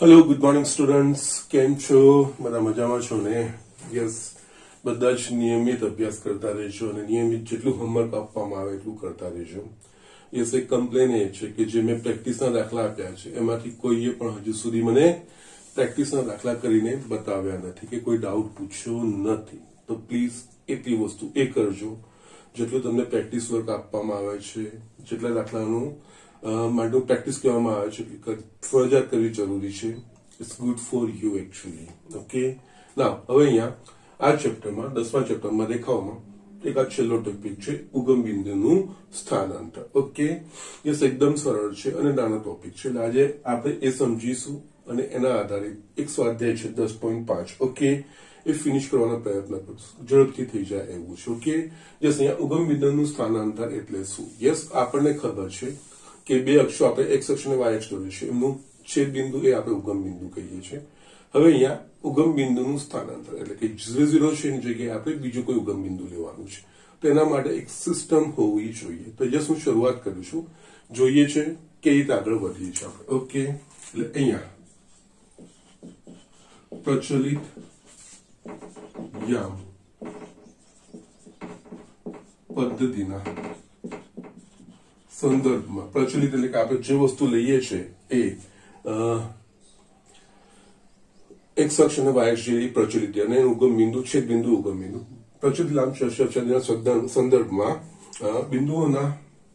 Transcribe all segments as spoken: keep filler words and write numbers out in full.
Hello good morning students केम छो बधा मजामां छो ने यस બધા જ નિયમિત અભ્યાસ કરતા રહેજો અને નિયમિત જેટલું હોમવર્ક આપવામાં આવે એટલું કરતા રહેજો યસ એક કમ્પ્લેન એ છે કે જે મેં પ્રેક્ટિસના દાખલા આપ્યા છે એમાંથી કોઈએ પણ હજુ સુધી મને પ્રેક્ટિસના દાખલા કરીને બતાવ્યા નથી કે કોઈ ડાઉટ પૂછ્યો નથી તો પ્લીઝ એટલી વસ્તુ એ કરજો જેટલું તમને પ્રેક્ટિસ વર્ક આપવામાં આવે છે જેટલા દાખલાનું માટે પ્રેક્ટિસ કરવામાં આવે છે ફરજિયાત કરવી જરૂરી છે it's good for you actually okay now હવે અહીંયા આ ચેપ્ટરમાં દસમા ચેપ્ટરમાં દેખાવામાં એક આ છેલ્લો ટોપિક છે ઉગમ બિંદુનું સ્થાનાંતર ઓકે યસ એકદમ સરળ છે અને નાનો ટોપિક છે એટલે આજે આપણે એ સમજીશું અને એના આધારિત એક સ્વાધ્યાય છે દસ પોઈન્ટ પાંચ ઓકે એ ફિનિશ કરવાનો પ્રયત્ન કરશું ઝડપથી થઈ જાય એવું છે ઓકે યસ અહીંયા ઉગમ બિંદુનું સ્થાનાંતર એટલે શું યસ આપણને ખબર છે કે બે અક્ષો આપણે એક્સ અક્ષ અને વાય અક્ષ દોર્યું છે એમનું છેદ બિંદુ એ આપણે ઉગમ બિંદુ કહીએ છીએ હવે અહીંયા ઉગમ બિંદુનું સ્થાનાંતર એટલે કે ઝીરો ઝીરો છે એની જગ્યાએ આપણે બીજું કોઈ ઉગમ બિંદુ લેવાનું છે તો એના માટે એક સિસ્ટમ હોવી જોઈએ તો જસ્ટ હું શરૂઆત કરું છું જોઈએ છે કઈ રીતે આગળ વધીએ છીએ આપણે ઓકે એટલે અહીંયા પ્રચલિત યામ પદ્ધતિના સંદર્ભમાં પ્રચલિત એટલે કે આપણે જે વસ્તુ લઈએ છીએ એ એક્સ અક્ષ અને વાય અક્ષ જેવી પ્રચલિત અને ઉગમ બિંદુ છેદ બિંદુ ઉગમ બિંદુ પ્રચલિત લાંબચોરસના સંદર્ભમાં બિંદુઓના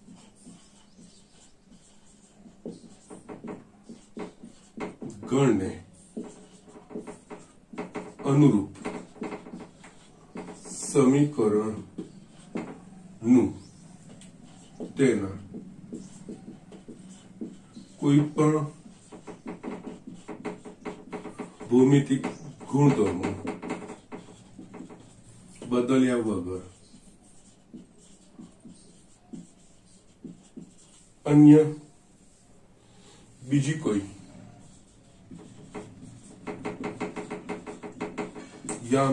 ગણને અનુરૂપ સમીકરણનું તેના કોઈ પણ ભૌમિતિક ગુણધર્મો બદલ્યા વગર અન્ય બીજી કોઈ યામ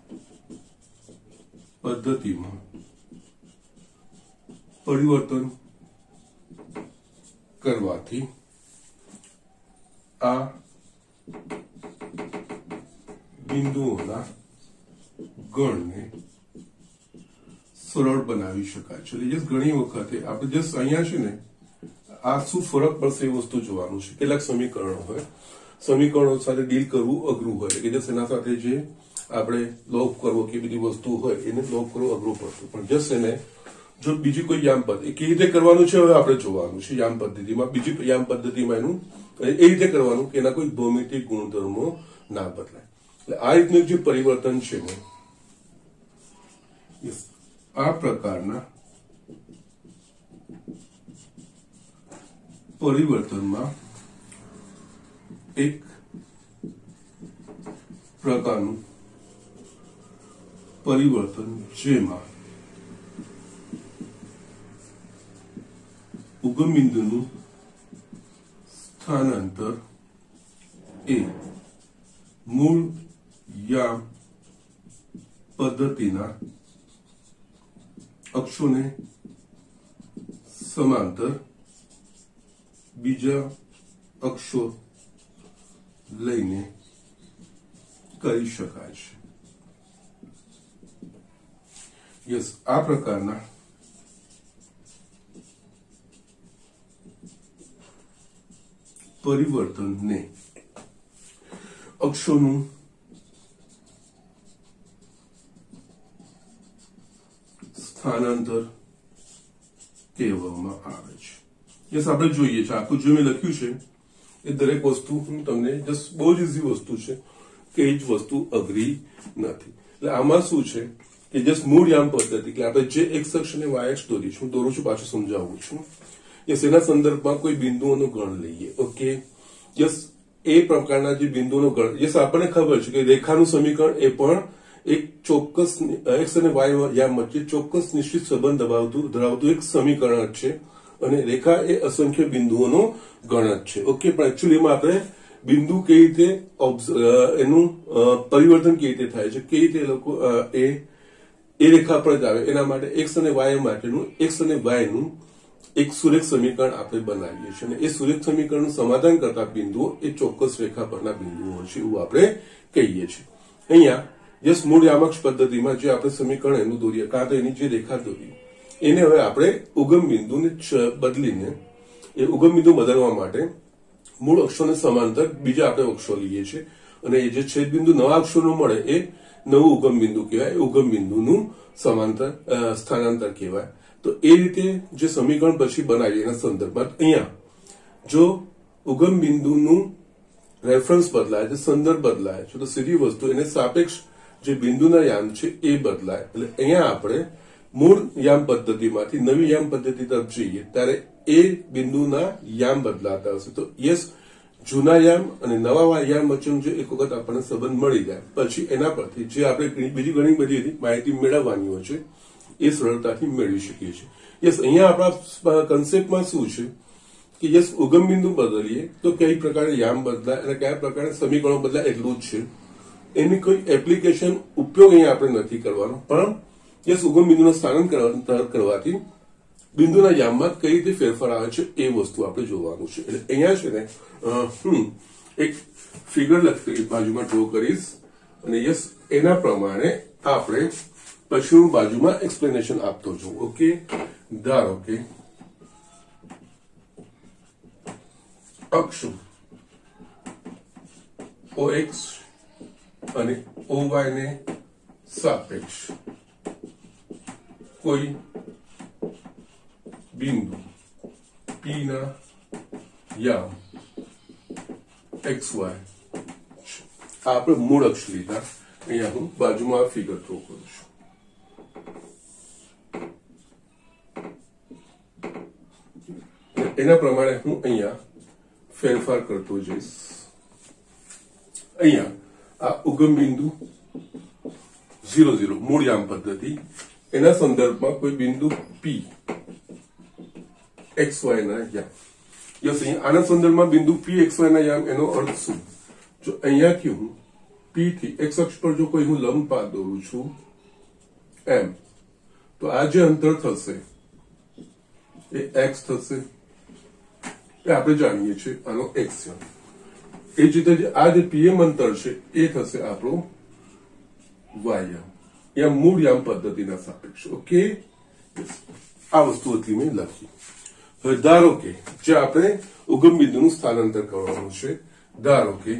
પદ્ધતિમાં પરિવર્તન કરવાથી આ બિંદુઓના ગણને સરળ બનાવી શકાય છે એટલે ઘણી વખતે આપણે જસ્ટ અહીંયા છે ને આ શું ફરક પડશે એ વસ્તુ જોવાનું છે કેટલાક સમીકરણો હોય સમીકરણો સાથે ડીલ કરવું અઘરું હોય કે જસ્ટ એના સાથે જે આપણે લોપ કરવો કે બધી વસ્તુ હોય એને લોપ કરવો અઘરું પડતું પણ જસ્ટ એને જો બીજી કોઈ યામ પદ્ધતિ કેવી રીતે કરવાનું છે હવે આપણે જોવાનું છે યામ પદ્ધતિમાં બીજી યામ પદ્ધતિમાં એનું એ રીતે કરવાનું કે એના કોઈ ભૌમિતિક ગુણધર્મો ના બદલાય એટલે આ રીતનું જે પરિવર્તન છે ને આ પ્રકારના પરિવર્તનમાં એક પ્રકારનું પરિવર્તન જેમાં ઉગમ બિંદુનું સ્થાનાંતર એ મૂળ યામ પદ્ધતિના અક્ષોને સમાંતર બીજા અક્ષો લઈને કરી શકાય છે યસ આ પ્રકારના પરિવર્તનને અક્ષોનું સ્થાનાંતર કહેવામાં આવે છે યસ આપણે જોઈએ છે આખું જે મેં લખ્યું છે એ દરેક વસ્તુ હું તમને જસ્ટ બહુ જ ઇઝી વસ્તુ છે કે એ જ વસ્તુ અઘરી નથી એટલે આમાં શું છે કે જસ્ટ મૂળ યામ પદ્ધતિ કે આપણે જે એક્સ અક્ષ અને વાય અક્ષ દોરી છું દોરું છું પાછું સમજાવું છું યસ એના સંદર્ભમાં કોઈ બિંદુઓનો ગણ લઈએ ઓકે યસ એ પ્રકારના જે બિંદુનો ગણ યસ આપણને ખબર છે કે રેખાનું સમીકરણ એ પણ એક ચોક્કસ એક્સ અને વાય યામ વચ્ચે ચોક્કસ નિશ્ચિત સંબંધ ધરાવતું ધરાવતું એક સમીકરણ જ છે અને રેખા એ અસંખ્ય બિંદુઓનો ગણ જ છે ઓકે પણ એકચ્યુઅલીમાં આપણે બિંદુ કેવી રીતે એનું પરિવર્તન કેવી રીતે થાય છે કેવી રીતે લોકો એ એ રેખા પર જ આવે એના માટે એક્સ અને વાય માટેનું એક્સ અને વાય નું એક સુરેખ સમીકરણ આપણે બનાવીએ છીએ અને એ સુરેખ સમીકરણનું સમાધાન કરતા બિંદુઓ એ ચોક્કસ રેખા પરના બિંદુઓ છે એવું આપણે કહીએ છીએ. અહીંયા યસ મૂળ યામક્ષ પદ્ધતિમાં જે આપણે સમીકરણ એનું દોરીએ કાં તો એની જે રેખા દોરી એને હવે આપણે ઉગમ બિંદુને બદલીને એ ઉગમ બિંદુ બદલવા માટે મૂળ અક્ષોને સમાંતર બીજા આપણે અક્ષો લઈએ છીએ અને એ જે છેદ બિંદુ નવા અક્ષોનું મળે એ નવું ઉગમ બિંદુ કહેવાય. એ ઉગમ બિંદુનું સમાંતર સ્થાનાંતર કહેવાય. તો એ રીતે જે સમીકરણ પછી બનાવીએ એના સંદર્ભમાં અહીંયા જો ઉગમ બિંદુનું રેફરન્સ બદલાય છે, સંદર્ભ બદલાય છે તો સીધી વસ્તુ એને સાપેક્ષ જે બિંદુના યામ છે એ બદલાય. એટલે અહીંયા આપણે મૂળ યામ પદ્ધતિમાંથી નવી યામ પદ્ધતિ તરફ જઈએ ત્યારે એ બિંદુના યામ બદલાતા હશે. તો યસ જૂના યામ અને નવા યામ વચ્ચેનો જે એક વખત આપણને સંબંધ મળી જાય પછી એના પરથી જે આપણે બીજી ઘણી બધી માહિતી મેળવવાની હોય છે એ સરળતાથી મેળવી શકીએ છીએ. યસ અહીંયા આપણા કન્સેપ્ટમાં શું છે કે યસ ઉગમ બિંદુ બદલીએ તો કઈ પ્રકારે યામ બદલાય અને કયા પ્રકારે સમીકરણો બદલાય એટલું જ છે. એની કોઈ એપ્લિકેશન ઉપયોગ અહીંયા આપણે નથી કરવાનો, પણ યસ ઉગમ બિંદુનું સ્થાનાંતર કરવાથી બિંદુના યામમાં કઈ રીતે ફેરફાર આવે છે એ વસ્તુ આપણે જોવાનું છે. એટલે અહીંયા છે ને હું એક ફિગર લખી બાજુમાં ડ્રો કરીશ અને યસ એના પ્રમાણે આપણે પછી હું બાજુમાં એક્સપ્લેનેશન આપતો છું. ઓકે, ધારો કે અક્ષ ઓ એક્સ અને ઓ વાય ને સાપેક્ષ કોઈ બિંદુ પી ના યામ એક્સ વાય આપણે મૂળ અક્ષ લીધા. અહીંયા હું બાજુમાં ફિગર ડ્રો કરું છું. એના પ્રમાણે હું અહીંયા ફેરફાર કરતો જઈશ. અહીંયા આ ઉગમ બિંદુ ઝીરો ઝીરો મૂળ યામ પદ્ધતિ એના સંદર્ભમાં કોઈ બિંદુ પી એક્સ વાય ના યામ. યસ અહીંયા આના સંદર્ભમાં બિંદુ પી એક્સ વાય ના યામ એનો અર્થ શું? જો અહીંયાથી હું પી થી એક્સ અક્ષ પર જો કોઈ હું લંબ પાથ દોરું છું એમ તો આ જે અંતર થશે એ એક્સ થશે. એ આપણે જાણીએ છીએ આનો એક્સ છે. એ જ રીતે આ જે પીએમ અંતર છે એ થશે આપણો વાય યામ. યા મૂળ યામ પદ્ધતિના સાપેક્ષ. ઓકે, આ વસ્તુ હતી મેં લખી. હવે ધારો કે જે આપણે ઉગમ બિંદુનું સ્થાનાંતર કરવાનું છે. ધારો કે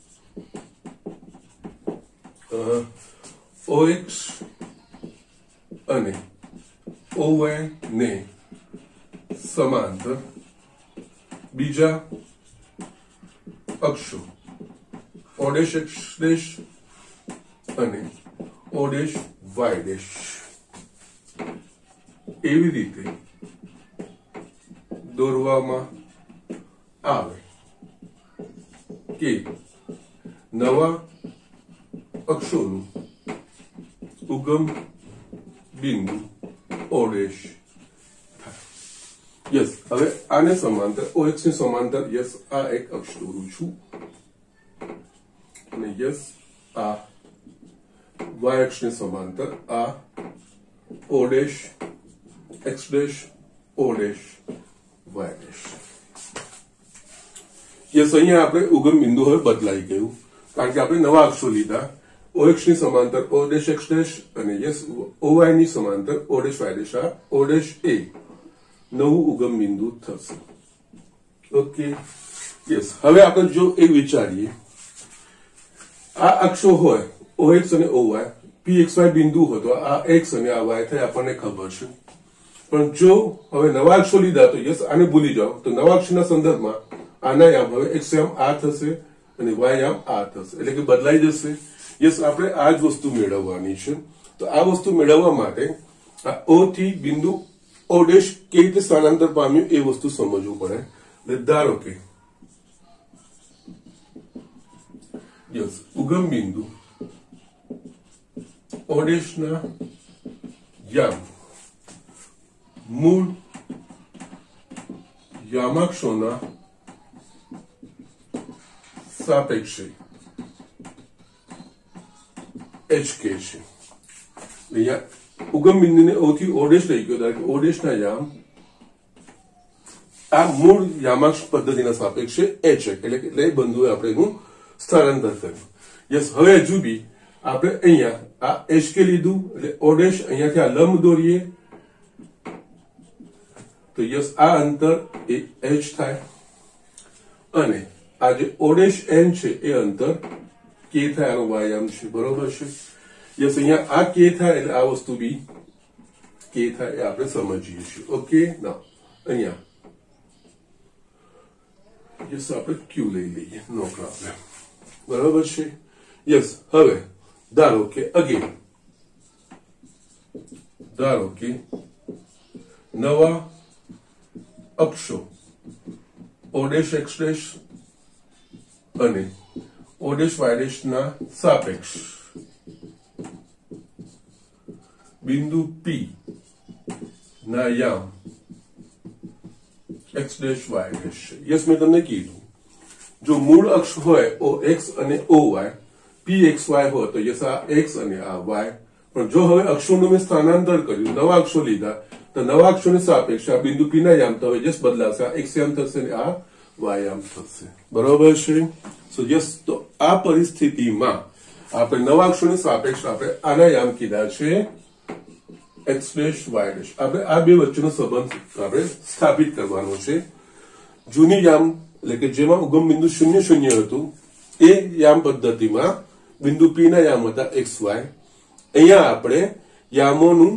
ઓ એક્સ અને ઓ વાય ને સમાંતર બીજા અક્ષો ઓ ડેશ એક્સ ડેશ અને ઓ ડેશ વાય ડેશ એવી રીતે દોરવામાં આવે કે નવા અક્ષોનું ઉગમ બિંદુ ઓ ડેશ થાય. યસ હવે આને સમાંતર ઓ એક્સ ની સમાંતર યસ આ એક અક્ષ દોરું છું અને યસ આ વાય અક્ષ ની સમાંતર આ O dash X dash O dash Y dash. Yes અહીંયા આપણે ઉગમ બિંદુ હવે બદલાઈ ગયું કારણ કે આપણે નવા અક્ષો લીધા. ઓ એક્સ ની સમાંતર ઓ ડેશ એક્સ ડેશ અને યસ ઓ વાય ની સમાંતર ઓ ડેશ વાય ડેશ. આ ઓ ડેશ એ નવું ઉગમ બિંદુ થશે. ઓકે, યસ હવે આપણે જો એ વિચારીએ આ અક્ષો હોય ઓ એક્સ અને O Y, P X Y બિંદુ હોય તો આ એક્સ અને આ વાય થાય આપણને ખબર છે. પણ જો હવે નવા અક્ષો લીધા તો યસ આને ભૂલી જાઓ. તો નવા અક્ષરના સંદર્ભમાં આના યામ હવે એક્સ યામ આ થશે અને વાય યામ આ થશે એટલે કે બદલાઈ જશે. યસ આપણે આ જ વસ્તુ મેળવવાની છે. તો આ વસ્તુ મેળવવા માટે આ ઓ થી બિંદુ ઓ ડેશ કેવી રીતે સ્થાનાંતર પામ્યું એ વસ્તુ સમજવું પડે. ધારો કે યસ ઉગમ બિંદુ ઓ ડેશ ના યામ મૂળ યામાક્ષોના સાપેક્ષે એચ કે છે. અહીંયા ઉગમ બિંદુને ઓ થી ઓ ડેશ લઈ ગયો. ધારો કે ઓ ડેશ ના યામ આ મૂળ યામાક્ષ પદ્ધતિના સાપેક્ષે એચ એટલે કે એ બિંદુએ આપણે એનું સ્થાનાંતર કર્યું. યસ, હવે હજુ બી આપણે અહીંયા આ એચ કે લીધું એટલે ઓડેશ અહીંયાથી આ લંબ દોરીએ તો યસ આ અંતર એ એચ થાય અને આ જે ઓડેશ એન છે એ અંતર કે થાય, આનો વ્યાયામ છે. બરોબર છે? યસ, અહીંયા આ કે થાય એટલે આ વસ્તુ બી કે થાય એ આપણે સમજીએ છીએ. ઓકે, ના અહીંયા યસ આપણે ક્યુ લઈ લઈએ, નો પ્રોબ્લેમ. બરોબર છે? યસ, હવે ધારો કે અગેન ધારો કે નવા અક્ષો ઓડેશ એક્સ ડેશ અને ઓડેશ વાય ડેશ ના સાપેક્ષ બિંદુ પી ના યામ x dash Y dash. Yes, મેં તમને કીધું જો મૂળ અક્ષ હોય ઓ એક્સ અને O Y, P X Y હોય તો યસ આ એક્સ અને આ વાય. પણ જો હવે અક્ષોનું મેં સ્થાનાંતર કર્યું, નવા અક્ષો લીધા, તો નવા અક્ષોની સાપેક્ષે આ બિંદુ પી ના યામ તો હવે યસ બદલાશે, આ એક્સ યામ થશે અને આ વાય યામ થશે. બરોબર છે? સો યસ, તો આ પરિસ્થિતિમાં આપણે નવા અક્ષોની સાપેક્ષ આપણે આના યામ કીધા છે એક્સ ડેશ વાય ડેશ. આપણે આ બે વચ્ચેનો સંબંધ આપણે સ્થાપિત કરવાનો છે. જૂની યામ એટલે કે જેમાં ઉગમ બિંદુ શૂન્ય શૂન્ય હતું એ યામ પદ્ધતિમાં બિંદુ પી ના યામ હતા એક્સ વાય. અહીંયા આપણે યામોનું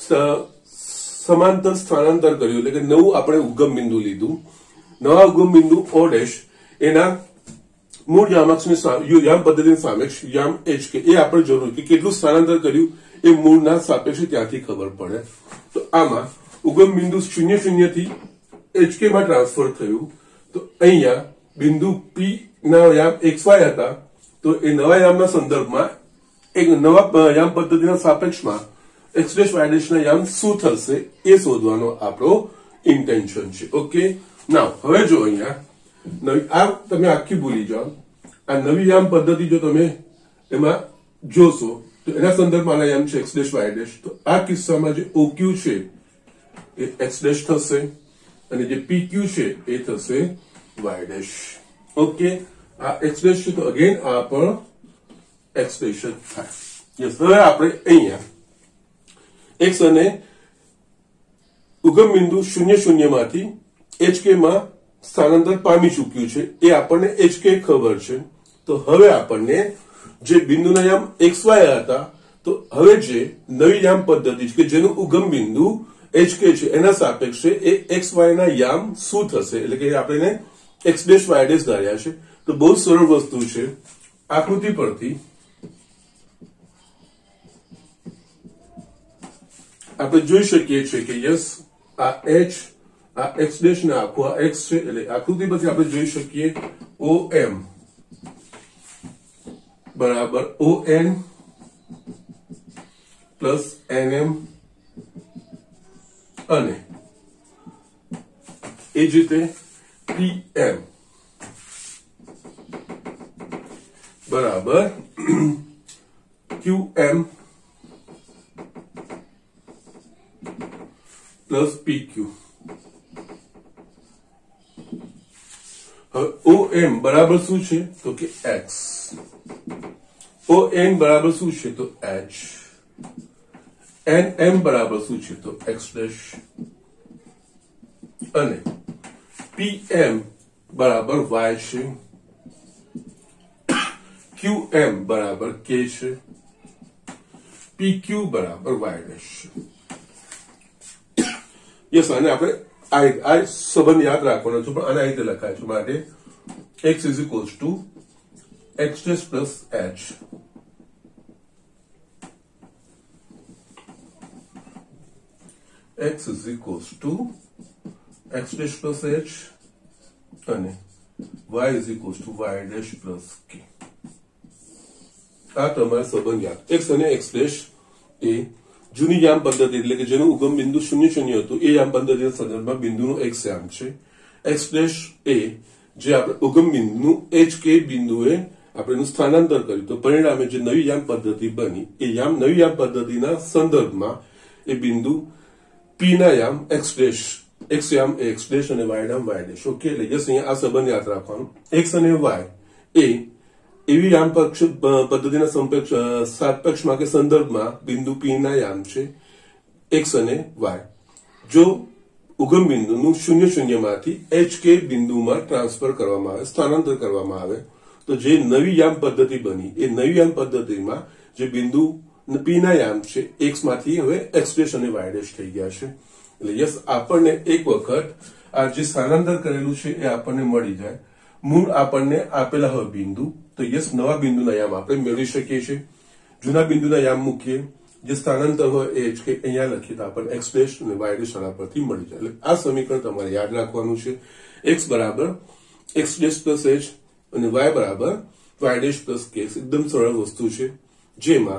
સમાંતર સ્થાનાંતર કર્યું એટલે કે નવું આપણે ઉગમ બિંદુ લીધું. નવા ઉગમ બિંદુ ઓ ડેશ એના મૂળ યામાક્ષની યામ પદ્ધતિની સાપેક્ષ યામ એચ કે એ આપણે જરૂર કે કેટલું સ્થાનાંતર કર્યું એ મૂળના સાપેક્ષે ત્યાંથી ખબર પડે. તો આમાં ઉગમ બિંદુ શૂન્ય શૂન્ય થી એચકે માં ટ્રાન્સફર થયું તો અહીંયા બિંદુ પી ના યામ એક્સ વાય હતા તો એ નવા યામના સંદર્ભમાં એક નવા યામ પદ્ધતિના સાપેક્ષમાં એક્સ ડેશ વાય ડેશ ના યામ શું થશે એ શોધવાનો આપણો ઇન્ટેન્શન છે. ઓકે, નાવ હવે જો અહીંયા નવી આ તમે આખી ભૂલી જાઓ. આ નવી યામ પદ્ધતિ જો તમે એમાં જોશો તો એના સંદર્ભમાં આના યામ છે એક્સ ડેશ વાય ડેશ. તો આ કિસ્સામાં જે ઓક્યુ છે એ એક્સ ડેશ થશે અને જે પીક્યુ છે એ થશે વાય ડેશ. ઓકે, આ એક્સ ડેશ છે તો અગેન આ પણ એક્સ ડેશ જ થાય. યસ, હવે આપણે અહીંયા એક્સ અને ઉગમ બિંદુ શૂન્ય શૂન્ય માંથી એચકે માં સ્થાનાંતર પામી ચૂક્યું છે એ આપણને એચકે ખબર છે. તો હવે આપણને જે બિંદુના યામ એક્સ વાય હતા તો હવે જે નવી યામ પદ્ધતિ છે કે જેનું ઉગમ બિંદુ એચકે છે એના સાપેક્ષે એ એક્સ વાય ના યામ શું થશે એટલે કે આપણે એક્સ ડેશ વાય ડેશ ધાર્યા છે. તો બહુ સરળ વસ્તુ છે. આકૃતિ પરથી આપણે જોઈ શકીએ છીએ કે યસ આ એચ આ એક્સ ડેશ ને આખું આ એક્સ છે એટલે આકૃતિ પરથી આપણે જોઈ શકીએ ઓ એમ બરાબર O N plus N M અને એ જ રીતે પી એમ બરાબર ક્યુ એમ પ્લસ પી ક્યુ. હવે ઓ એમ બરાબર શું છે તો કે એક્સ, ઓ એન બરાબર શું છે તો એચ, એન એમ બરાબર શું છે તો એક્સ ડેશ અને પી એમ બરાબર વાય છે, ક્યુ એમ બરાબર કે છે, પી ક્યુ બરાબર વાય ડેશ છે. યસ, આને આપણે આ સંબંધ યાદ રાખવાનો છે પણ આને આ રીતે લખાય છે માટે x is equals to x dash plus h x is equals to x dash plus h અને y is equals to y dash plus k. આ તમારે સંબંધ યાદ. x અને x dash એ જૂની યામ પદ્ધતિ એટલે કે જેનું ઉગમ બિંદુ શૂન્ય શૂન્ય હતું એ યામ પદ્ધતિના સંદર્ભમાં બિંદુનું x યામ છે. x dash એ જે આપણે ઉગમ બિંદુનું એચ કે બિંદુએ આપણે સ્થાનાંતર કર્યું તો પરિણામે જે નવી યામ પદ્ધતિ બની એ યામ નવી યામ પદ્ધતિના સંદર્ભમાં એ બિંદુ પી ના યામ એક્સ ડેશ एक्स યામ એક્સ ડેશ અને વાય યામ વાય ડેશ. ઓકે, એટલે યસ અહીંયા આ સંબંધ યાદ રાખવાનું. એક્સ અને વાય એ એવી યામ પક્ષ પદ્ધતિના સંપેક્ષ સાપેક્ષમાં કે સંદર્ભમાં બિંદુ પી ના યામ છે એક્સ અને વાય. જો ઉગમ બિંદુનું શૂન્ય શૂન્યમાંથી એચ કે બિંદુમાં ટ્રાન્સફર કરવામાં આવે, સ્થાનાંતર કરવામાં આવે, તો જે નવી યામ પદ્ધતિ બની એ નવી યામ પદ્ધતિમાં જે બિંદુ પી ના યામ છે એક્સ માંથી હવે એક્સ ડેશ અને વાય ડેશ થઈ ગયા છે. એટલે યસ આપણને એક વખત આ જે સ્થાનાંતર કરેલું છે એ આપણને મળી જાય. મૂળ આપણને આપેલા હોય બિંદુ, તો યસ નવા બિંદુના યામ આપણે મેળવી શકીએ છીએ. જૂના બિંદુના યામ મૂકીએ, જે સ્થાનાંતર હોય એ જ કે અહીંયા લખીએ તો આપણને એક્સ ડેશ અને વાય ડેશ આના પરથી મળી જાય. એટલે આ સમીકરણ તમારે યાદ રાખવાનું છે. એક્સ બરાબર એક્સ ડેશ પ્લસ એચ અને વાય બરાબર વાય ડેશ પ્લસ કે. એકદમ સરળ વસ્તુ છે, જેમાં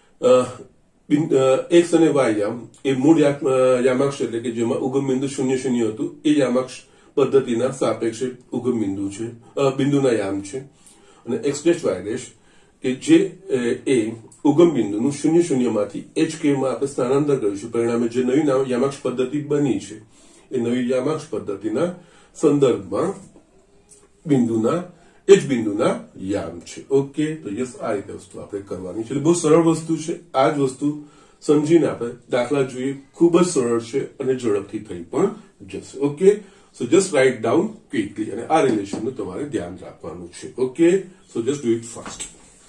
એક્સ અને વાય યામ એ મૂળ યામાક્ષ એટલે કે જેમાં ઉગમ બિંદુ શૂન્ય શૂન્ય હતું એ યામાક્ષ પદ્ધતિના સાપેક્ષે ઉગમ બિંદુ છે, બિંદુના યામ છે. અને એક્સ ડેશ વાય ડેશ કે જે એ ઉગમ બિંદુનું શૂન્ય શૂન્યમાંથી એચ કે માં આપણે સ્થાનાંતર કરીશું. પરિણામે જે નવી યામાક્ષ પદ્ધતિ બની છે એ નવી યામાક્ષ પદ્ધતિના સંદર્ભમાં બિંદુના એ જ બિંદુના યામ છે. ઓકે, તો યસ આ રીતે વસ્તુ આપણે કરવાની છે. એટલે બહુ સરળ વસ્તુ છે. આ જ વસ્તુ સમજીને આપણે દાખલા જોઈએ. ખૂબ જ સરળ છે અને ઝડપથી થઈ પણ જશે. Okay, so just write down quickly અને આ રિલેશનનું તમારે ધ્યાન રાખવાનું છે. Okay, so just do it fast.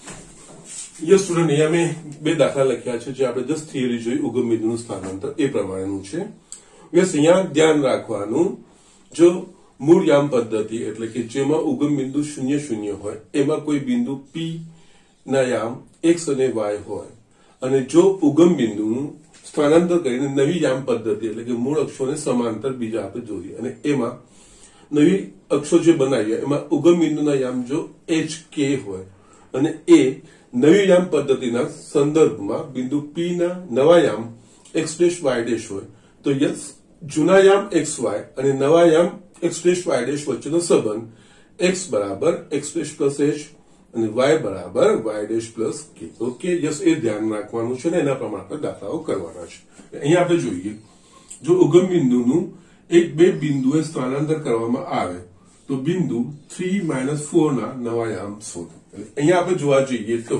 Yes student, અહીંયા મેં બે દાખલા લખ્યા છે જે આપણે જસ્ટ થિયરી જોઈ ઉગમ બિંદુનું સ્થાનાંતર એ પ્રમાણેનું છે. યસ અહીંયા ધ્યાન રાખવાનું, જો મૂળ યામ પદ્ધતિ એટલે કે જેમાં ઉગમ બિંદુ શૂન્ય શૂન્ય હોય એમાં કોઈ બિંદુ પી ના યામ એક્સ અને વાય હોય અને જો ઉગમ બિંદુનું સ્થાનાંતર કરીને નવી યામ પદ્ધતિ એટલે કે મૂળ અક્ષોને સમાંતર બીજા આપણે જોઈએ અને એમાં નવી અક્ષો જે બનાવીએ એમાં ઉગમ બિંદુના યામ જો એચ કે હોય અને એ નવી યામ પદ્ધતિના સંદર્ભમાં બિંદુ પી ના નવા યામ એક્સ ડેશ વાય ડેશ હોય તો યસ જૂના યમ એક્સ વાય અને નવા યમ એક્સ ડેશ વાય ડેશ વચ્ચેનો સંબંધ એક્સ બરાબર એક્સ ડેશ પ્લસ એચ અને વાય બરાબર y dash plus k. Okay, yes એ ધ્યાન રાખવાનું છે ને એના પ્રમાણે આપણે દાખલાઓ કરવાના છે. અહીંયા આપણે જોઈએ, જો ઉગમ બિંદુનું એક બે બિંદુએ સ્થાનાંતર કરવામાં આવે તો બિંદુ થ્રી માઇનસ ફોર ના નવા યામ શોધો. અહીંયા આપણે જોવા જઈએ તો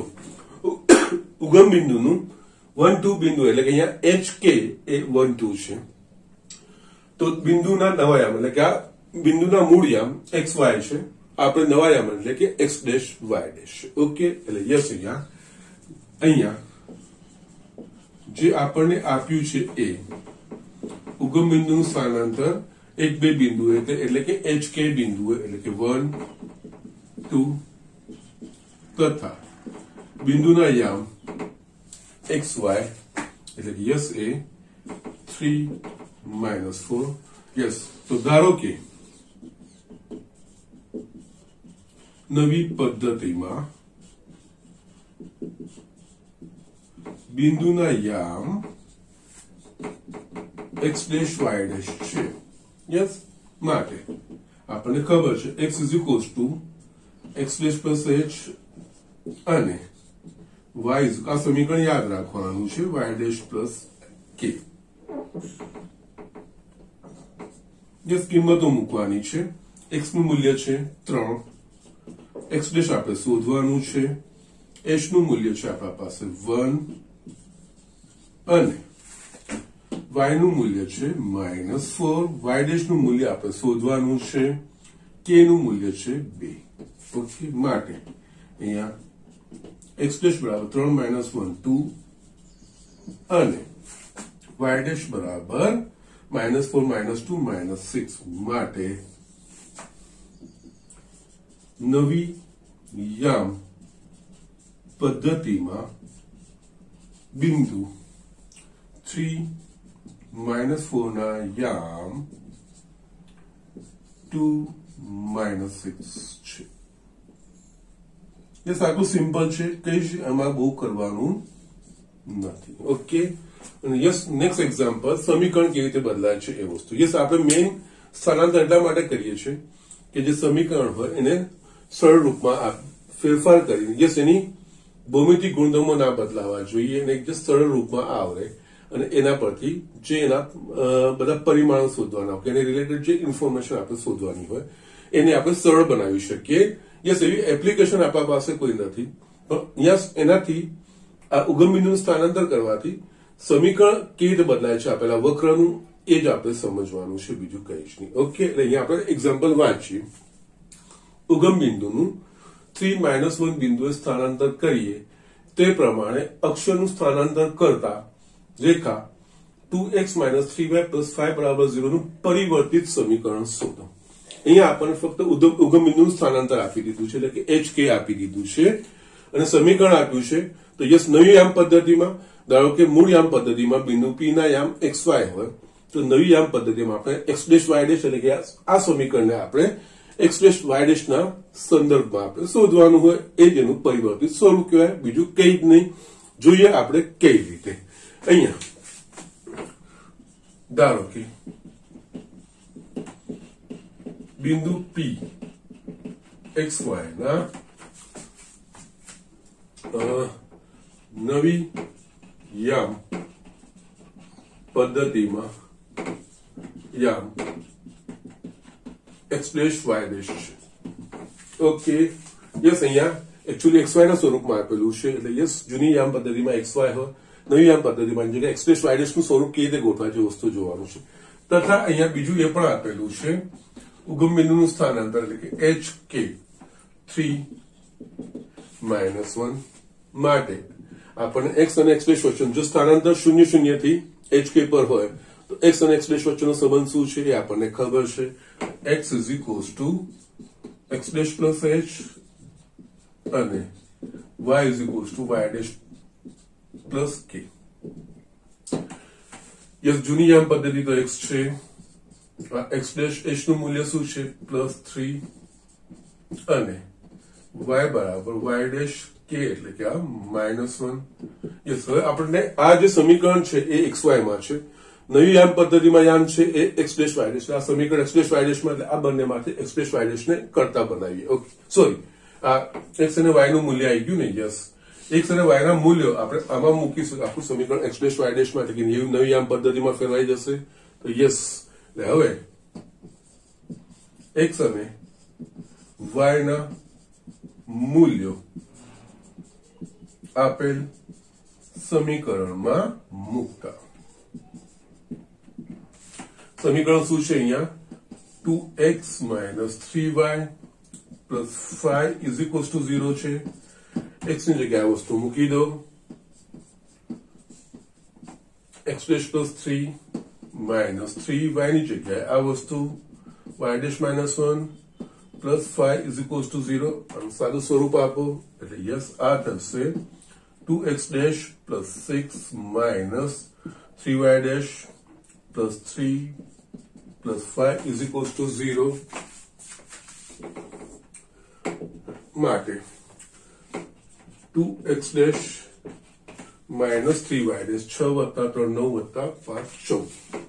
ઉગમ બિંદુનું વન ટુ બિંદુ એટલે કે અહીંયા એચ કે એ વન ટુ છે, તો બિંદુના નવા યામ એટલે કે આ બિંદુના મૂળ યામ એક્સ વાય છે, આપણે નવા યામ એટલે કે x dash Y dash. Okay, એટલે યસ અહીંયા અહીંયા જે આપણને આપ્યું છે એ ઉગમ બિંદુનું સ્થાનાંતર એક બે બિંદુ એટલે કે એચ કે બિંદુ એટલે કે વન ટુ તથા બિંદુના યામ એક્સ વાય એટલે કે યસ એ થ્રી માઇનસ ફોર. યસ, તો ધારો કે નવી પદ્ધતિમાં બિંદુના યામ એક્સ ડેશ વાય ડેશ છે. યસ, માટે આપણને ખબર છે x is equals to x dash plus h અને વાય ઇઝ, આ સમીકરણ યાદ રાખવાનું છે, y dash plus k. Yes, કિંમતો મૂકવાની છે. એક્સ નું મૂલ્ય છે ત્રણ, એક્સ ડેશ આપણે શોધવાનું છે, એચ નું મૂલ્ય છે આપણા પાસે વન અને વાય નું મૂલ્ય છે માઇનસ ફોર, વાય ડેશ નું મૂલ્ય આપણે શોધવાનું છે, કે નું મૂલ્ય છે બે. ઓકે, માટે અહીંયા એક્સ ડેશ બરાબર ત્રણ માઇનસ વન ટુ અને વાય ડેશ બરાબર minus four minus two minus six. માટે નવી યામ પદ્ધતિમાં બિંદુ થ્રી માઇનસ ફોર ના યામ ટુ માઇનસ સિક્સ છે. યસ, આટલું સિમ્પલ છે, કઈ જ આમાં બહુ કરવાનું નથી. ઓકે, અને યસ નેક્સ્ટ એક્ઝામ્પલ, સમીકરણ કેવી રીતે બદલાય છે એ વસ્તુ. યસ, આપણે મેઇન સ્થાનાંતર એટલા માટે કરીએ છીએ કે જે સમીકરણ હોય એને સરળ રૂપમાં ફેરફાર કરીને યસ એની ભૌમિતિક ગુણધર્મો ના બદલાવા જોઈએ અને એક સરળ રૂપમાં આવરે અને એના પરથી જે એના બધા પરિમાણો શોધવાના હોય એને રિલેટેડ જે ઇન્ફોર્મેશન આપણે શોધવાની હોય એને આપણે સરળ બનાવી શકીએ. યસ, એવી એપ્લિકેશન આપણા પાસે કોઈ નથી, પણ યસ એનાથી આ ઉગમ બિંદુનું સ્થાનાંતર કરવાથી સમીકરણ કેવી રીતે બદલાય છે આપેલા વક્રનું એ જ આપણે સમજવાનું છે, બીજું કઈ જ નહીં. ઓકે, એટલે અહીંયા આપણે એક્ઝામ્પલ વાંચીએ. ઉગમ બિંદુનું થ્રી માઇનસ વન બિંદુએ સ્થાનાંતર કરીએ તે પ્રમાણે અક્ષરનું સ્થાનાંતર કરતા રેખા two x minus three y plus five બરાબર ઝીરો નું પરિવર્તિત સમીકરણ શોધો. અહીંયા આપણને ફક્ત ઉગમ બિંદુનું સ્થાનાંતર આપી દીધું છે, એટલે કે એચ કે આપી દીધું છે અને સમીકરણ આપ્યું છે. તો યસ, નવી યામ પદ્ધતિમાં ધારો કે મૂળ યામ પદ્ધતિમાં બિંદુ પી ના યામ એક્સ વાય હોય, તો નવી યામ પદ્ધતિમાં આપણે એક્સ ડેશ વાય ડેશ એટલે કે આ સમીકરણને આપણે એક્સ ડેશ વાય ડેશ ના સંદર્ભમાં આપણે શોધવાનું હોય, એ જ એનું પરિવર્તિત સ્વરૂપ કહેવાય, બીજું કઈ જ નહીં. જોઈએ આપણે કઈ રીતે. અહીંયા ધારો કે બિંદુ પી એક્સ વાય ના નવી યામ પદ્ધતિમાં યામ એક્સ ડેશ વાય ડેશ છે. ઓકે, યસ, અહીંયા એકચ્યુઅલી એક્સ વાય ના સ્વરૂપમાં આપેલું છે, એટલે યસ જૂની યામ પદ્ધતિમાં એક્સ વાય હોય, નવી યામ પદ્ધતિમાં જગ્યાએ એક્સ ડેશ વાય ડેશ નું સ્વરૂપ કેવી રીતે ગોઠવાય છે વસ્તુ જોવાનું છે. તથા અહીંયા બીજું એ પણ આપેલું છે ઉગમ બિંદુનું સ્થાનાંતર એટલે કે H K three minus one માટે આપણને એક્સ અને એક્સ ડેશ વચ્ચે જો સ્થાનાંતર શૂન્ય શૂન્ય થી એચ કે પર હોય તો એક્સ અને એક્સ ડેશ વચ્ચેનો સંબંધ શું છે એ આપણને ખબર છે. X is equals to x dash plus h અને y is equals to y dash plus k. Yes, જૂની યામ પદ્ધતિ તો એક્સ છે, એક્સ ડેશ એચ નું મૂલ્ય શું છે પ્લસ થ્રી અને વાય બરાબર વાય ડેશ કે એટલે કે આ માઇનસ વન. યસ, હવે આપણને આ જે સમીકરણ છે એ એક્સ વાય માં છે, નવી યામ પદ્ધતિમાં યામ છે એ એક્સ ડેશ વાય ડેશ. આ સમીકરણ એક્સ ડેશ વાય ડેશ માં એટલે આ બંનેમાંથી એક્સ ડેશ વાય ડેશ ને કરતા બનાવીએ. ઓકે, સોરી, આ એક્સ અને વાય નું મૂલ્ય આવી ગયું ને. યસ, એક્સ અને વાય ના મૂલ્યો આપણે આમાં મૂકીશું, આખું સમીકરણ એક્સ ડેશ વાય ડેશ માં એટલે કે નવી યામ પદ્ધતિમાં ફેરવાઈ જશે. તો યસ, એટલે હવે એક્સ અને વાય ના મૂલ્યો આપેલ સમીકરણમાં મૂકતા સમીકરણ શું છે અહીંયા two x minus three y plus five is equals to zero છે. એક્સ ની જગ્યાએ આ વસ્તુ મૂકી દો, x dash plus three minus three y ની જગ્યાએ આ વસ્તુ y dash minus one plus five is equals to zero. અને સાદું સ્વરૂપ આપો એટલે યસ આ થશે two x dash plus six minus three y dash plus three plus five is equals to zero. માટે two x dash minus three y dash છ વત્તા ત્રણ નવ વત્તા પાંચ ચૌદ.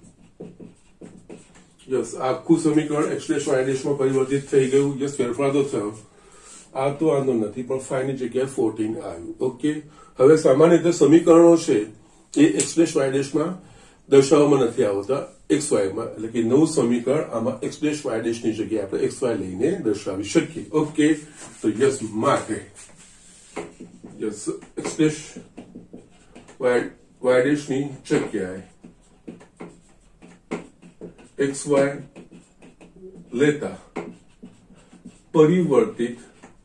યસ, આખું સમીકરણ એક્સ ડેશ વાય ડેશ માં પરિવર્તિત થઈ ગયું. યસ, ફેરફાર તો થયો, આ તો વાંધો નથી, પણ ફાઈવ ની જગ્યાએ ફોર્ટીન આવ્યું. ઓકે, હવે સામાન્ય રીતે સમીકરણો છે એ એક્સ ડેશ વાય ડેશ માં દર્શાવવામાં નથી આવતા, એક્સ વાય માં, એટલે કે નવું સમીકરણ આમાં એક્સ ડેશ વાય ડેશ ની જગ્યાએ આપણે એક્સ વાય લઈને દર્શાવી શકીએ. ઓકે, તો યસ, માટે yes x dash Y dash ની જગ્યાએ એક્સ વાય લેતા પરિવર્તિત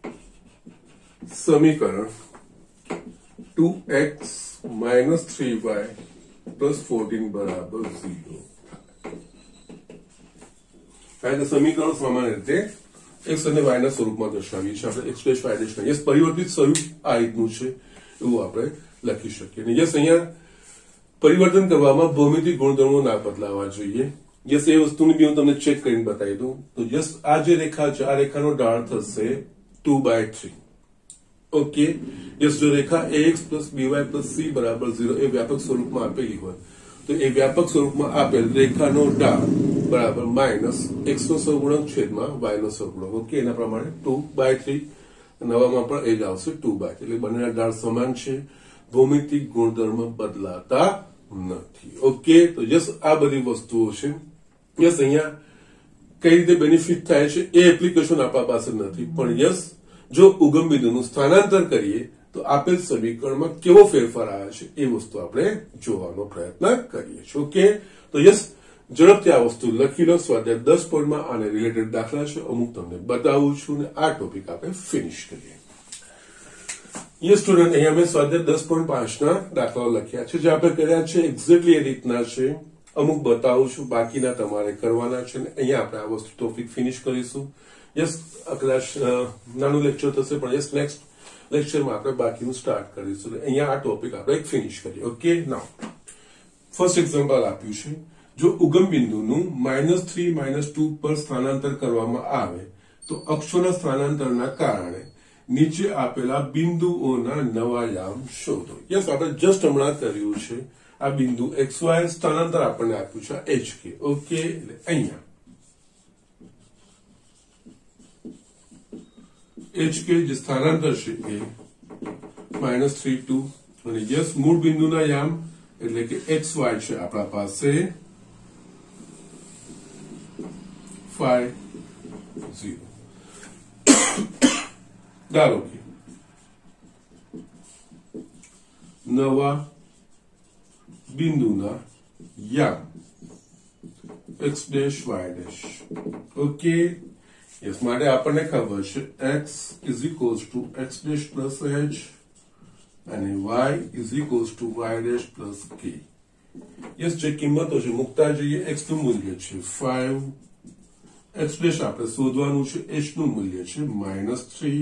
સમીકરણ two x minus three y plus fourteen બરાબર ઝીરો. કારણ કે સમીકરણ સામાન્ય રીતે એક્સ અને વાય ના સ્વરૂપમાં દર્શાવીએ છીએ આપણે એક્સ ડેશ વાય ડેશ ના. યસ, પરિવર્તિત સ્વરૂપ આ રીતનું છે એવું આપણે લખી શકીએ. યસ, અહીંયા પરિવર્તન કરવામાં ભૌમિતિક ગુણધર્મો ના બદલાવા જોઈએ. યસ, એ વસ્તુની બી હું તમને ચેક કરીને બતાવી દઉં. તો યસ, આ જે રેખા છે આ રેખાનો ઢાળ થશે two by three. Okay, yes, જો રેખા x plus b y plus c બરાબર ઝીરો એ વ્યાપક સ્વરૂપમાં આપેલી હોય તો એ વ્યાપક સ્વરૂપમાં આપેલ રેખાનો ઢાળ બરાબર માઇનસ એક્સ નો સહગુણક છેદમાં વાય નો સહગુણક. ઓકે, એના પ્રમાણે ટુ બાય થ્રી, નવામાં પણ એ જ આવશે ટુ બાય થ્રી. એટલે બંનેના ઢાળ સમાન છે, ભૌમિતિક ગુણધર્મ બદલાતા નથી. ઓકે, તો યસ આ બધી વસ્તુઓ છે. યસ અહીંયા કઈ રીતે બેનિફિટ થાય છે એ એપ્લિકેશન આપણા પાસે નથી, પણ યસ જો ઉગમ બિંદુનું સ્થાનાંતર કરીએ તો આપેલ સમીકરણમાં કેવો ફેરફાર આવે છે એ વસ્તુ આપણે જોવાનો પ્રયત્ન કરીએ છીએ. ઓકે, તો યસ ઝડપથી આ વસ્તુ લખી લો. સ્વાધ્યાય દસ પોઈન્ટમાં આને રિલેટેડ દાખલા છે, અમુક તમને બતાવું છું ને આ ટોપિક આપણે ફિનિશ કરીએ. યસ સ્ટુડન્ટ, અહીંયા મેં સ્વાધ્યાય દસ પોઈન્ટ પાંચ ના દાખલાઓ લખ્યા છે જે આપણે કર્યા છે એક્ઝેક્ટલી એ રીતના છે. અમુક બતાવું છું, બાકીના તમારે કરવાના છે ને અહીંયા આપણે આ વસ્તુ ટોપિક ફિનિશ કરીશું. યસ કદાચ નાનું લેક્ચર થશે, પણ યસ નેક્સ્ટ લેક્ચરમાં આપણે બાકીનું સ્ટાર્ટ કરીશું. અહીંયા આ ટોપિક આપણે ફિનિશ કરીએ. ઓકે, નાઉ ફર્સ્ટ એક્ઝામ્પલ આપ્યું છે. જો ઉગમ બિંદુનું માઇનસ થ્રી માઇનસ ટુ પર સ્થાનાંતર કરવામાં આવે તો અક્ષોના સ્થાનાંતરના કારણે નીચે આપેલા બિંદુઓના નવા યામ શોધો. યસ આપણે જસ્ટ હમણાં કર્યું છે. આ બિંદુ એક્સ વાય સ્થાનાંતર આપણને આપ્યું છે એચ કે. ઓકે, એટલે અહીંયા એચ કે જે સ્થાનાંતર છે એ માઇનસ થ્રી ટુ અને યસ મૂળ બિંદુના યામ એટલે કે એક્સ વાય છે આપણા પાસે ફાઈવ ઝીરો. ધારો કે નવા બિંદુના યામ x dash Y dash. Okay, yes માટે આપણને ખબર છે x is equals to x dash plus h અને y is equals to y dash plus k. Yes જે કિંમતો છે મૂકતા જઈએ. એક્સ નું મૂલ્ય છે ફાઈવ, એક્સ ડેશ આપણે શોધવાનું છે, એચ નું મૂલ્ય છે માઇનસ થ્રી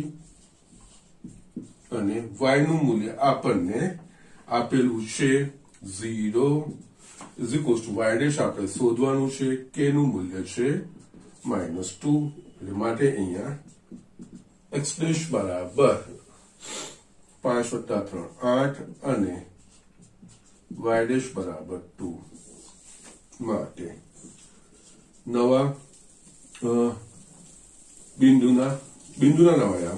અને વાય નું મૂલ્ય આપણને આપેલું છે zero is equals to y dash આપણે શોધવાનું છે, કે નું મૂલ્ય છે માઇનસ ટુ. એટલે માટે અહીંયા એક્સ ડેશ બરાબર પાંચ વત્તા ત્રણ આઠ અને વાય ડેશ બરાબર ટુ. માટે નવા બિંદુના બિંદુના નવા યામ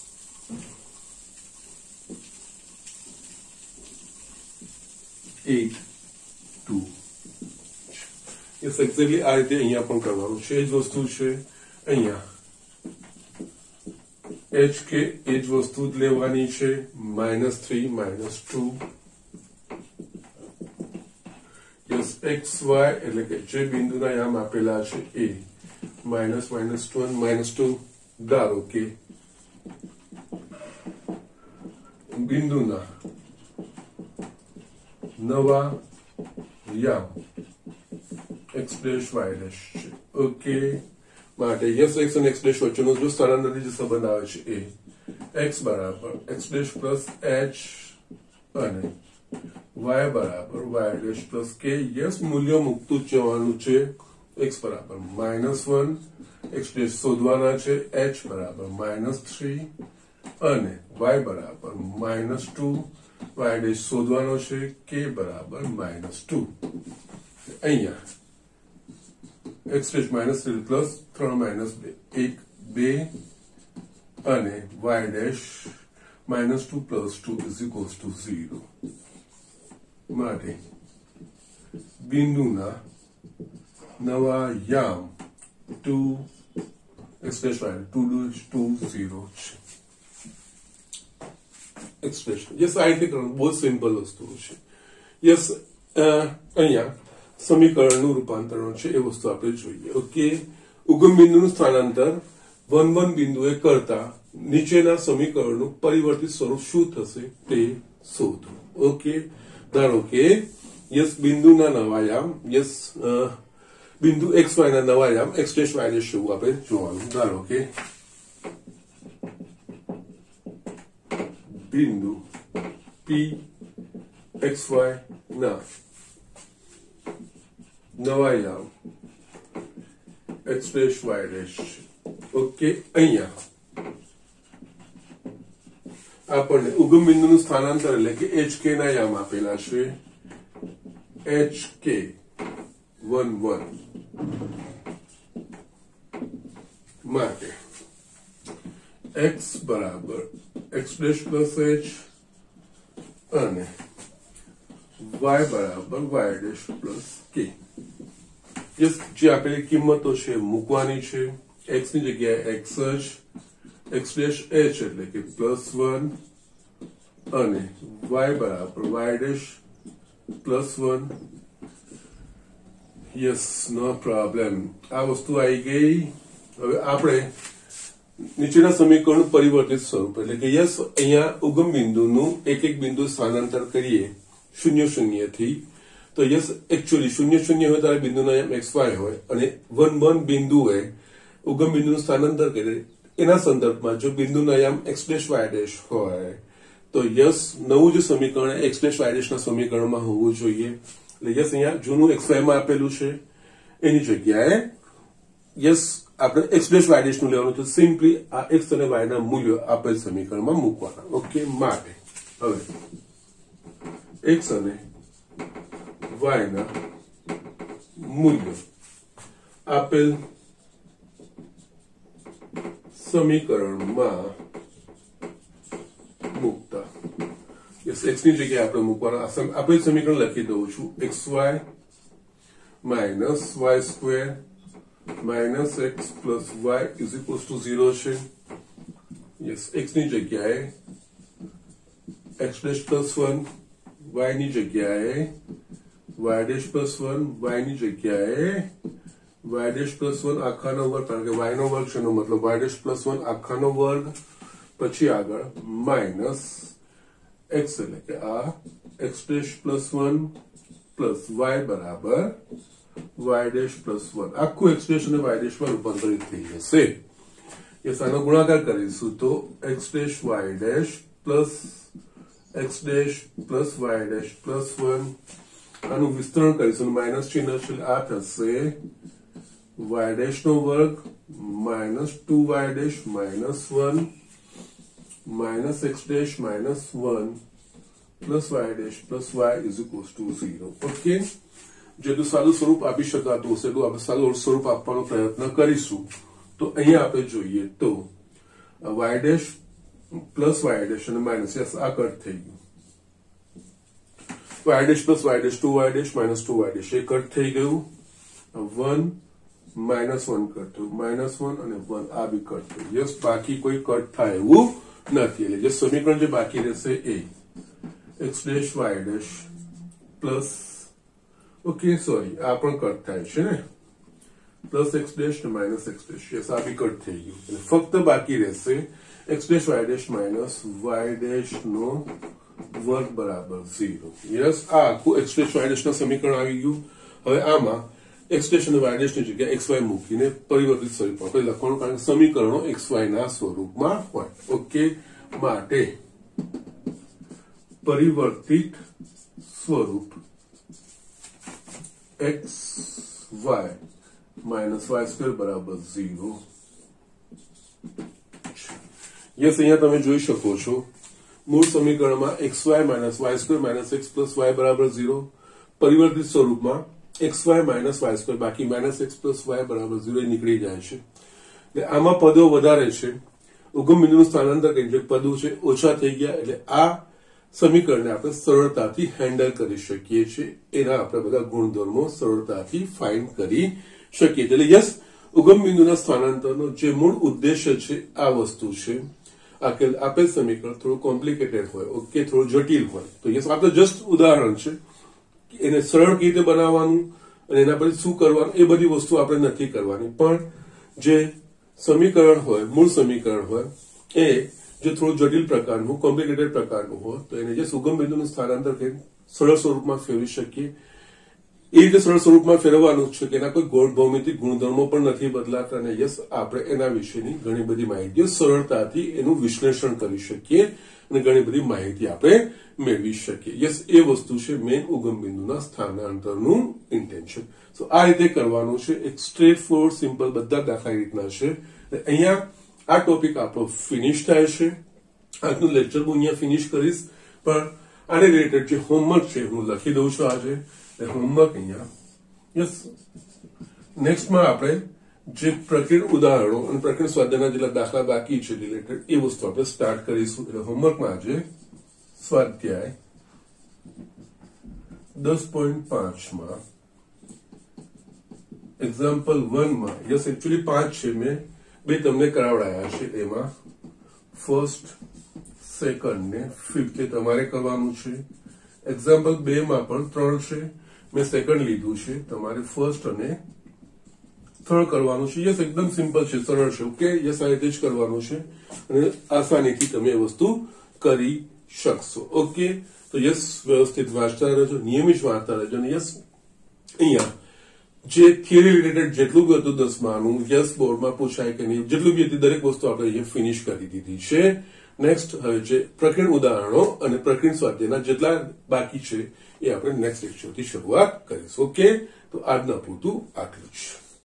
એટ ટુ. એક્ઝેક્ટલી આ રીતે અહીંયા પણ કરવાનું છે. એ જ વસ્તુ છે અહીંયા એચ કે એ જ વસ્તુ જ લેવાની છે. Minus three minus two yes x y એટલે કે જે બિંદુના યામ આપેલા છે એ minus minus two minus two. ધારો કે બિંદુના નવા યામ એક્સ ડેશ વાય ડેશ છે. ઓકે, માટે યસ એક્સ અને એક્સ ડેશ વચ્ચેનો જો સ્થાનાંતર જે સંબંધ આવે છે એ એક્સ બરાબર એક્સ ડેશ પ્લસ એચ અને વાય બરાબર y dash plus k. Yes મૂલ્ય મૂકતું જ જવાનું છે. એક્સ બરાબર માઇનસ વન, એક્સ ડેશ શોધવાના છે, એચ બરાબર માઇનસ થ્રી અને વાય બરાબર માઇનસ ટુ, વાય ડેશ શોધવાનો છે, કે બરાબર માઇનસ ટુ. અહીંયા x dash minus three plus ત્રણ માઇનસ બે એક બે અને y dash minus two plus two is equals to zero. માટે બિંદુના નવા યામ two x dash y two two zero છે. એક્સપ્રેશન યસ આ રીતે કરવાનું બહુ સિમ્પલ વસ્તુ છે. યસ અહીંયા સમીકરણનું રૂપાંતરણ છે એ વસ્તુ આપણે જોઈએ. ઓકે, ઉગમ બિંદુનું સ્થાનાંતર વન વન બિંદુએ કરતા નીચેના સમીકરણનું પરિવર્તિત સ્વરૂપ શું થશે તે શોધો. ઓકે, ધારો કે યસ બિંદુના નવા યામ યસ બિંદુ એક્સ વાય ના નવા યામ એક્સ ડેશ વાય ડેશ શું આપણે જોવાનું. ધારો કે બિંદુ પી એક્સ વાય ના નવા યામ x dash Y dash. Okay, અહીંયા આપણને ઉગમ બિંદુનું સ્થાનાંતર એટલે કે એચ કે ના યામ આપેલા છે એચ કે વન વન. માટે એક્સ બરાબર એક્સ ડેશ પ્લસ એચ અને વાય બરાબર y dash plus k. Yes, જે આપેલી કિંમતો છે મૂકવાની છે. એક્સ ની જગ્યાએ એક્સ જ, એક્સ ડેશ એચ એટલે કે પ્લસ વન અને વાય બરાબર y dash plus one. Yes, no problem. આ વસ્તુ આવી ગઈ. હવે આપણે નીચેના સમીકરણ પરિવર્તિત સ્વરૂપ એટલે કે યસ અહીંયા ઉગમ બિંદુનું એક એક બિંદુ સ્થાનાંતર કરીએ શૂન્ય શૂન્ય થી. તો યસ એકચ્યુઅલી શૂન્ય શૂન્ય હોય ત્યારે બિંદુનો એમ એક્સ વાય હોય અને વન વન બિંદુએ ઉગમ બિંદુનું સ્થાનાંતર કરીએ એના સંદર્ભમાં જો બિંદુનો આયામ એક્સ ડેશ વાય ડેશ હોય તો યસ નવું જે સમીકરણ એક્સ ડેશ વાય ડેશ ના સમીકરણમાં હોવું જોઈએ. એટલે યસ અહીંયા જૂનું એક્સ વાય માં આપેલું છે એની જગ્યાએ યસ આપણે એક્સ ડેશ વાય ડેશ નું લેવાનું તો સિમ્પલી આ એક્સ અને વાય ના મૂલ્યો આપેલ સમીકરણમાં મૂકવાના. ઓકે, માટે હવે એક્સ અને વાય ના મૂલ્યો આપેલ સમીકરણમાં મૂકતા યસ એક્સ ની જગ્યાએ આપણે મૂકવાના. આપેલ સમીકરણ લખી દઉં છું. X y minus y square minus x plus y is equal to zero છે. યસ, એક્સ ની જગ્યાએ x dash plus one, y ની જગ્યાએ y dash plus one, y ની જગ્યાએ વાય ડેશ પ્લસ વન આખાનો વર્ગ, કારણ કે વાય નો વર્ગ છે એનો મતલબ વાય ડેશ પ્લસ વન આખાનો વર્ગ, પછી આગળ માઇનસ એક્સ એટલે કે આ x dash plus one plus y બરાબર વાય ડેશ પ્લસ વન. આખું એક્સ ડેશ અને વાય ડેશ માં રૂપાંતરિત થઈ જશે. યસ, આનો ગુણાકાર કરીશું તો x dash Y dash plus x dash plus y dash plus one. આનું વિસ્તરણ કરીશું માઇનસ ચિહ્ન છે આ થશે વાય ડેશ નો વર્ગ minus two y dash minus one minus x dash minus one plus y dash plus y is equal to zero. Okay, જેટલું સારું સ્વરૂપ આપી શકાતું હશે એટલું આપણે સારું સ્વરૂપ આપવાનો પ્રયત્ન કરીશું. તો અહીંયા આપણે જોઈએ તો y dash plus y dash અને માઇનસ યસ આ કટ થઈ ગયું. Y dash plus y dash two y dash minus two y dash એ કટ થઈ ગયું. વન માઇનસ વન કટ થયું, માઇનસ વન અને વન આ બી કટ થયું. યસ, બાકી કોઈ કટ થાય એવું નથી. એટલે જે સમીકરણ જે બાકી રહેશે એ x dash Y dash plus okay sorry આ પણ કટ થાય છે ને પ્લસ એક્સ ડેશ ને માઇનસ એક્સ ડેશ. યસ, આ બી કટ થઈ ગયું. એટલે ફક્ત બાકી રહેશે x dash Y dash minus y dash નો વર્ગ બરાબર ઝીરો. યસ, આ આખું એક્સ ડેશ વાય ડેશ ના સમીકરણ આવી ગયું. હવે આમાં એક્સ ડેશ અને વાય ડેશ ની જગ્યાએ એક્સ વાય મૂકીને પરિવર્તિત સ્વરૂપમાં આપણે લખવાનું, કારણ કે સમીકરણો એક્સ વાય ના સ્વરૂપમાં હોય. ઓકે, માટે પરિવર્તિત સ્વરૂપ x y minus y square બરાબર ઝીરો. યસ, અહીંયા તમે જોઈ શકો છો મૂળ સમીકરણમાં x y minus y square minus x plus y બરાબર ઝીરો. પરિવર્તિત સ્વરૂપમાં x y minus y square બાકી માઇનસ એક્સ પ્લસ વાય બરાબર ઝીરો નીકળી જાય છે. એટલે આમાં પદો વધારે છે. ઉગમ બિંદુનું સ્થાનાંતર કરીને જે પદો છે ઓછા થઈ ગયા. એટલે આ સમીકરણને આપણે સરળતાથી હેન્ડલ કરી શકીએ છીએ. એના આપણે બધા ગુણધર્મો સરળતાથી ફાઇન્ડ કરી શકીએ. એટલે યસ, ઉગમ બિંદુના સ્થાનાંતરનો જે મૂળ ઉદ્દેશ્ય છે આ વસ્તુ છે. આપેલ સમીકરણ થોડું કોમ્પ્લિકેટેડ હોય, ઓકે, થોડું જટિલ હોય તો યસ આપણે જસ્ટ ઉદાહરણ છે એને સરળ રીતે બનાવવાનું અને એના પછી શું કરવાનું એ બધી વસ્તુ આપણે નથી કરવાની. પણ જે સમીકરણ હોય મૂળ સમીકરણ હોય એ જો થોડું જટિલ પ્રકારનું કોમ્પ્લિકેટેડ પ્રકારનું હોય તો એને જે સુગમ બિંદુનું સ્થાનાંતર કરીને સરળ સ્વરૂપમાં ફેરવી શકીએ. એ રીતે સરળ સ્વરૂપમાં ફેરવવાનું છે કે એના કોઈ ગોળ ભૌમિતિક ગુણધર્મો પણ નથી બદલાતા. અને યસ, આપણે એના વિશેની ઘણી બધી માહિતીઓ સરળતાથી એનું વિશ્લેષણ કરી શકીએ અને ઘણી બધી માહિતી આપણે મેળવી શકીએ. યસ, એ વસ્તુ છે મેઇન ઉગમ બિંદુના સ્થાનાંતરનું ઇન્ટેન્શન. સો આ રીતે કરવાનું છે. એક સ્ટ્રેટ ફોરવર્ડ સિમ્પલ બધા દાખલા રીતના છે. અહીંયા આ ટોપિક આપણો ફિનિશ થાય છે. આજનું લેક્ચર હું અહીંયા ફિનિશ કરીશ, પણ આને રિલેટેડ જે હોમવર્ક છે હું લખી દઉં છું આજે. હોમવર્ક અહીંયા યસ, નેક્સ્ટમાં આપણે જે પ્રકરણ ઉદાહરણો અને પ્રકરણ સ્વાધ્યાયના જેટલા દાખલા બાકી છે રિલેટેડ એ વસ્તુ આપણે સ્ટાર્ટ કરીશું. એટલે હોમવર્કમાં આજે સ્વાધ્યાય દસ પોઈન્ટ પાંચમાં એક્ઝામ્પલ વનમાં યસ એકચ્યુઅલી પાંચ છે, મેં બે તમને કરાવડાયા છે, એમાં ફર્સ્ટ સેકન્ડ ને ફિફ્થ એ તમારે કરવાનું છે. એક્ઝામ્પલ બે માં પણ ત્રણ છે, મેં સેકન્ડ લીધું છે, તમારે ફર્સ્ટ અને થર્ડ કરવાનું છે. યસ એકદમ સિમ્પલ છે, સરળ છે. ઓકે, યસ આ રીતે જ કરવાનું છે અને આસાનીથી તમે એ વસ્તુ કરી શકશો. ઓકે, તો યસ વ્યવસ્થિત વાંચતા રહેજો, નિયમિત વાંચતા રહેજો. અને યસ અહીંયા જે થિયરી રિલેટેડ જેટલું બી હતું દસમાનું, યસ બોર્ડમાં પૂછાય કે નહીં, જેટલું બી હતી દરેક વસ્તુ આપણે અહીંયા ફિનિશ કરી દીધી છે. નેક્સ્ટ હવે જે પ્રકરણ ઉદાહરણો અને પ્રકરણ સ્વાધ્યાયના જેટલા બાકી છે એ આપણે નેક્સ્ટ લેક્ચરથી શરૂઆત કરીશું. ઓકે, તો આજના પૂરતું આટલું જ.